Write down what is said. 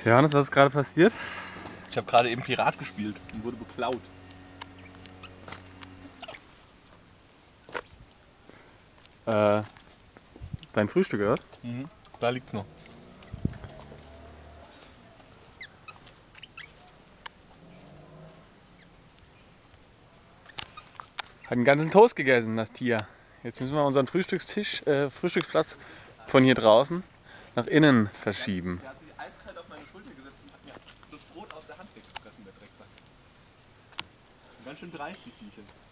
Johannes, was ist gerade passiert? Ich habe gerade eben Pirat gespielt und wurde beklaut. Dein Frühstück gehört? Mhm. Da liegt's noch. Hat einen ganzen Toast gegessen, das Tier. Jetzt müssen wir unseren Frühstücksplatz von hier draußen nach innen verschieben. Der hat sich eiskalt auf meine Schulter gesetzt und hat mir das Brot aus der Hand weggefressen, der Drecksack. Ganz schön dreist, die Viecher.